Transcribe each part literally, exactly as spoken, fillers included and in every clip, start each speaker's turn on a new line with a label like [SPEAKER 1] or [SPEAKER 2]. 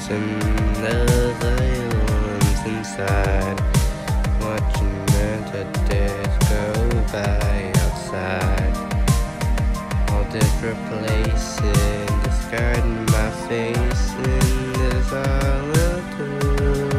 [SPEAKER 1] and the silence inside, watching the days go by outside. All this replacing, discarding my face in this solitude.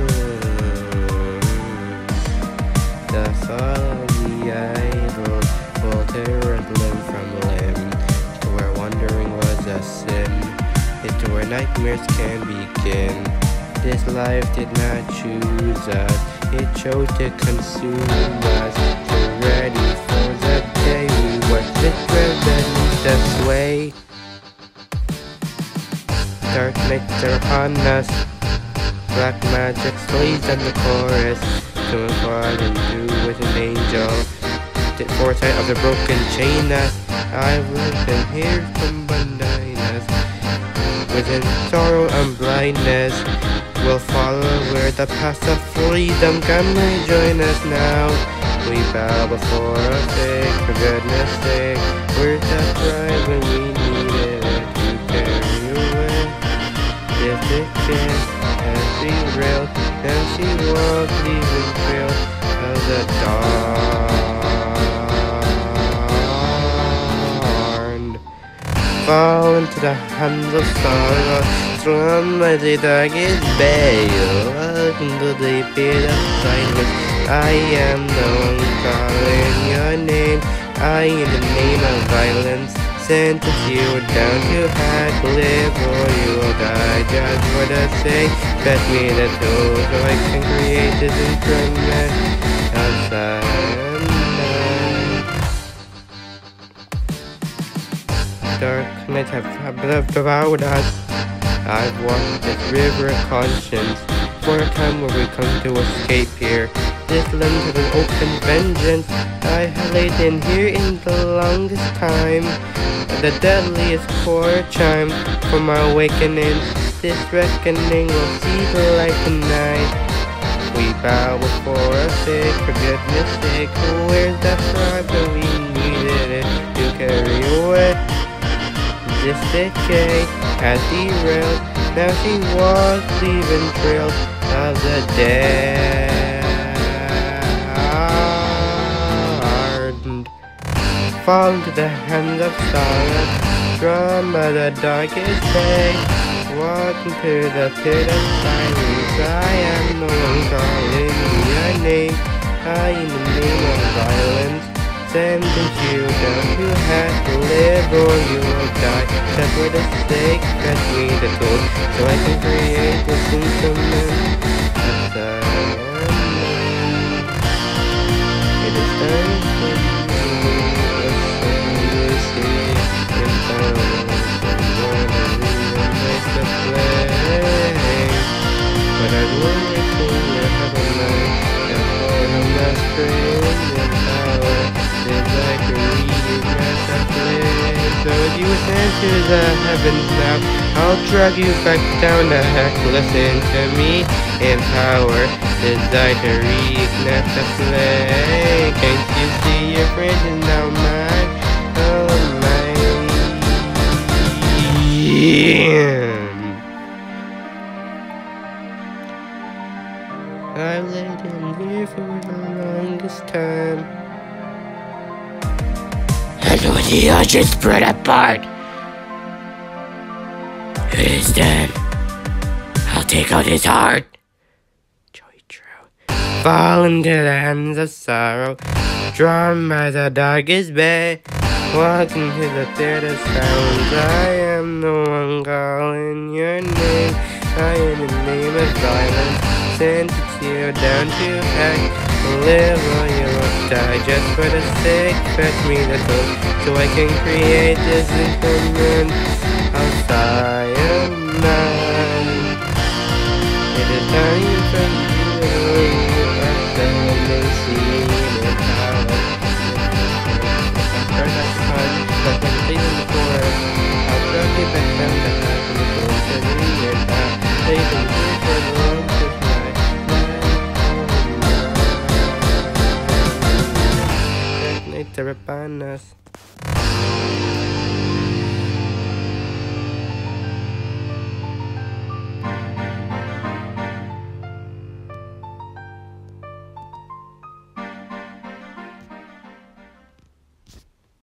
[SPEAKER 1] The thought of the idols will tear us limb from limb, to where wandering was a sin, into where nightmares can begin. This life did not choose us, it chose to consume us. We're ready for the day we were literally beneath the sway. Dark nights are upon us, black magic slays on the chorus, to inquire and do with an angel. The foresight of the broken chain us, I've lived and heard from blindness. Within sorrow and blindness, we'll follow where the path of freedom can rejoin us now. We bow before a fig, for goodness sake, where's that pride when we needed it to carry away? This kid has derailed, and she walked leaving trail of the dawn. Fall into the hands of sorrow, thrown by the darkest veil. Welcome to the pit of silence. I am the one calling your name. I, in the name of violence, sentence you down to hard to live, or you will die. Just for the sake, fetch me the tool so I can create this instrument outside. Dark nights have devoured us. I've walked this river of conscience for a time where we come to escape here. This land of an open vengeance I have laid in here in the longest time. The deadliest core chime for my awakening. This reckoning will see the light tonight. We bow before a fig, for goodness sake. Where's that pride that we needed it to carry away? This decay has derailed, now she walks leaving trails of the dead. Fall into the hands of sorrow, drawn by the darkest day. Walking through the pit of silence, I am no one calling your name. I, in the name of violence, sentence you down to have to live, or you will die. Just for the sake, fetch me the tool so I can create this instrument of silence. It is time for you. But I will make you have a night, and for the last praise and power, there's like a reignite that flame. So as you ascend to the heavens now, I'll drag you back down the heck. Listen to me in power, desire to reignite the flame. Can't you see your friend is now mine? Oh my. I've lived in here for the longest time. And when the ocean spread apart, it is then I'll take out his heart. Joy true. Fall into the hands of sorrow, drawn by the darkest bay. Walking to the theater sounds, I am the one calling your name. I am the name of violence, sentence you down to heck. Live or you will die, just for the sake, fetch me the tool so I can create this instrument of cyanide. It is time for you to ascend the scene in power. Turn that fun, but when it's in the forest, I'll drag you back down the path of the forest and leave it back. They can do for the long night. Dark nights are upon us.